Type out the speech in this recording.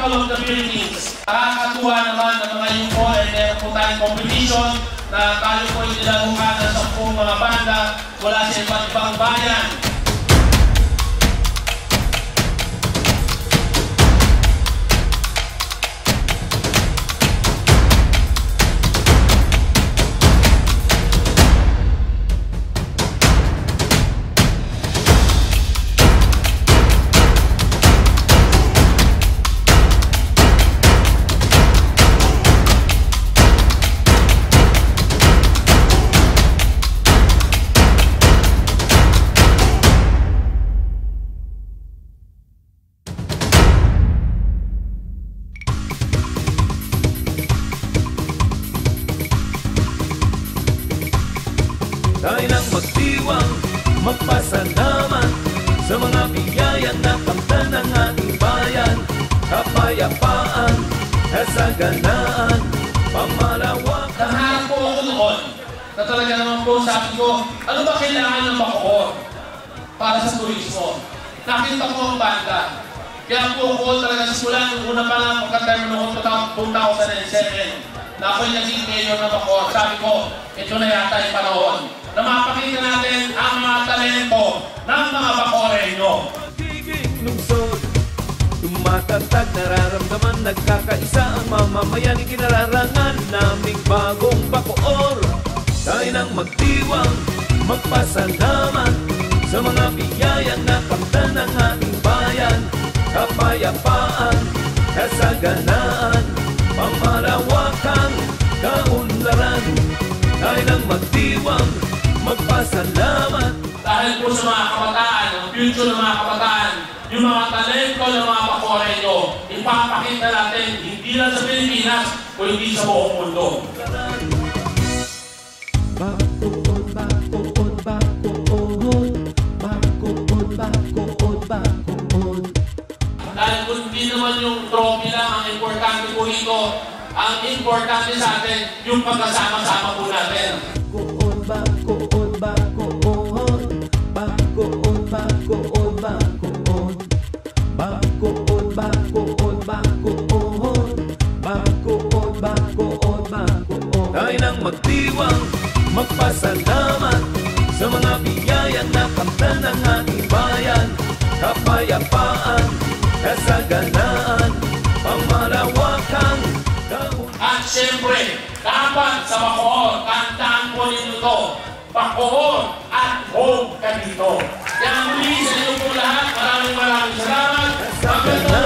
Battle of the Philippines. Nakakatuwa naman na mga yun po ay meron po tayong competition na tayo po ay nilaluhan ng 10 mga banda mula sa iba't ibang bayan. Tayo nang magdiwang, magpasalamat sa mga biyayang napagtan ng ating bayan. Kapayapaan, kasaganaan, pamalawakan. Nahanap po ako noon na talaga naman po sabi ko, ano ba kailangan ng Bacoor para sa turismo? Nakita ko ang banda. Kaya po ako talaga simula nung una pa lang pagka-term noong 2007 na ako'y naging mayor ng Bacoor. Sabi ko, ito na yata yung panahon na mapakita natin ang mga talento ng mga Bacoreño. Magiging lungsod, tumatatag, nararamdaman, nagkakaisa ang mamamayan, ikinararangan naming bagong Bacoor. Tayo nang magdiwang, magpasalamat sa mga biyayang napagtan ng ating bayan. Kapayapaan, kasaganaan, pamalawakan, kaunlaran. Tayo nang magdiwang, magpasalamat. Dahil po sa mga kabataan, ang future ng mga kabataan, yung mga talento ng mga Bacoreño, ipapakita natin hindi lang sa Pilipinas, kundi sa buong mundo. Bakood, Bakood, Bakood, Bakood, Bakood, Bakood. Dahil kung hindi naman yung trophy lang ang importante po rito, ang importante sa atin, yung pagkasama-sama po natin. Bakood, Bakood, Bakood, Bakood, Bakood, Bakood, Bakood, Bakood, Bakood, Bakood, Bakood. Tayo nang magdiwang, magpasalamat sa mga biyayang napagtan ng ating bayan. Kapayapaan, kasaganaan, pamalawakan. At siyempre, dapat sa Bacoor, tandaan po ninyo ito, Bacoor at home ka dito. Kaya muli sa inyo po lahat, maraming salamat.